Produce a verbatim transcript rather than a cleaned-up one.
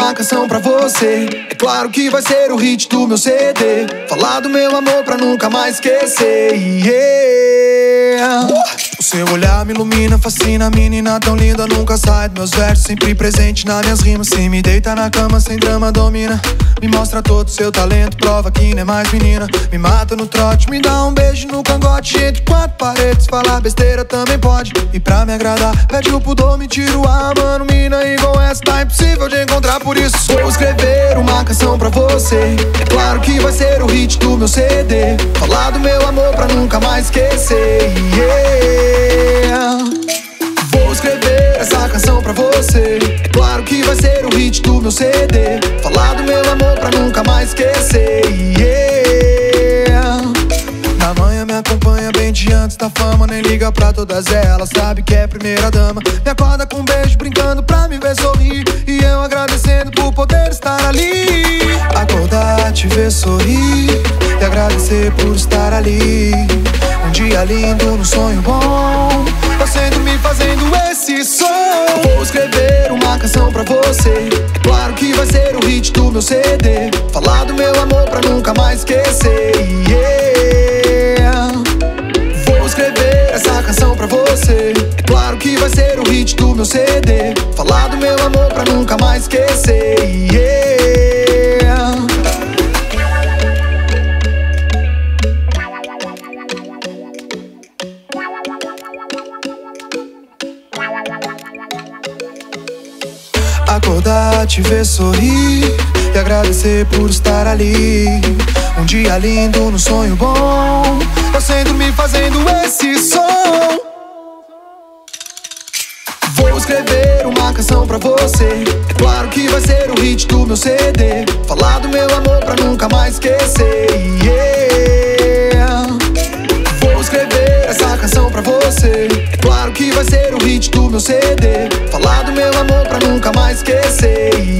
uma canção pra você. É claro que vai ser o hit do meu C D. Falar do meu amor pra nunca mais esquecer. Yeah. O seu olhar me ilumina, fascina. Menina tão linda, nunca sai dos meus versos. Sempre presente nas minhas rimas. Se me deita na cama, sem drama, domina. Me mostra todo o seu talento, prova que não é mais menina. Me mata no trote, me dá um beijo no cangote. Entre quatro paredes, falar besteira também pode. E pra me agradar, pede o pudor, me tiro a mano. Mina igual essa tá impossível de encontrar. Por isso vou escrever uma canção pra você. É claro que vai ser o hit do meu C D. Falar do meu amor pra nunca mais esquecer. Yeah. Vou escrever essa canção pra você. É claro que vai ser o hit do meu C D. Falar do meu amor pra nunca mais esquecer. Yeah. Na manhã me acompanha bem de antes da fama. Nem liga pra todas elas, sabe que é primeira dama. Me acorda com um beijo, brincando pra me ver sorrir. E eu agradecendo por poder estar ali. Acordar, te ver sorrir e agradecer por estar ali. Um dia lindo, num sonho bom, você dormir fazendo esse som. Vou escrever uma canção pra você. É claro que vai ser o hit do meu C D. Falar do meu amor pra nunca mais esquecer. Yeah. Vou escrever essa canção pra você. É claro que vai ser o hit do meu C D. Falar do meu amor pra nunca mais esquecer. Yeah. Acordar, te ver sorrir e agradecer por estar ali. Um dia lindo, num sonho bom, você dormir fazendo esse som. Vou escrever uma canção pra você. É claro que vai ser o hit do meu C D. Falar do meu amor pra nunca mais esquecer. Yeah. Vou escrever essa canção pra você. É claro que vai ser o hit do meu C D. Falar do meu amor pra nunca mais esquecer.